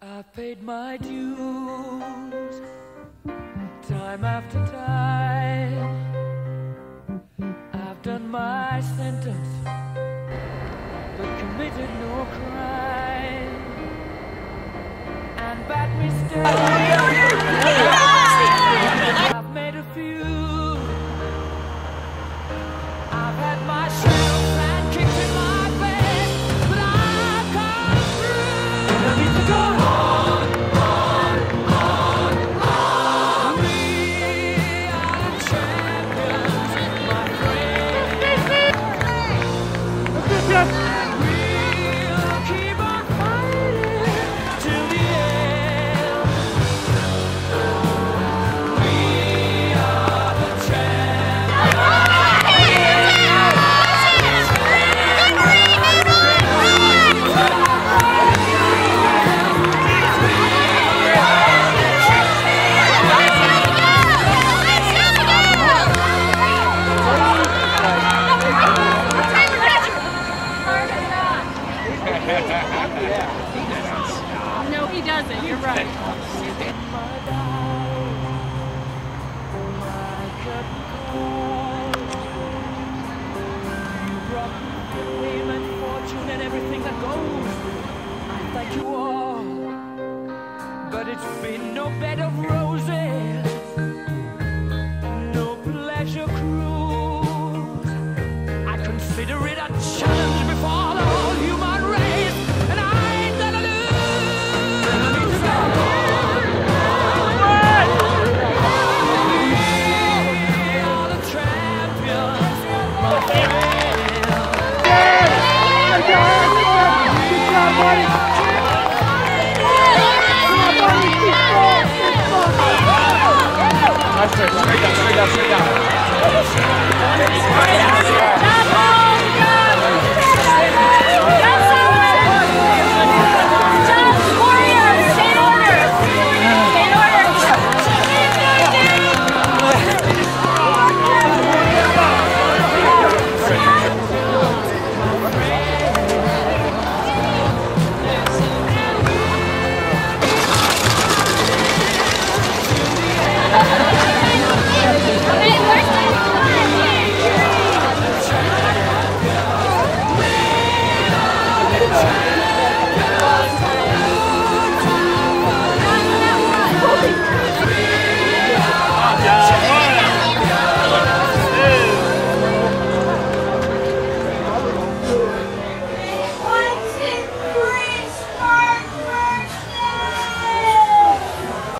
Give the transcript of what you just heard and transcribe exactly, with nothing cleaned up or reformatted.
I've paid my dues time after time. I've done my sentence but committed no crime. And bad mistakes I've made a few. I've had my shells and kicks in my face, but I've come through. I need to go on, on, on, on. We are the champions, my friend. We'll keep on fighting till the end. We are the champions. No, he doesn't. You're right. You brought me fame and fortune and everything that goes. I thank you all, but it's been no bed of roses, no pleasure cruise. I consider it a challenge before the whole human race, and I ain't gonna lose. We are the champions, my friend. Straight down, straight down, straight down.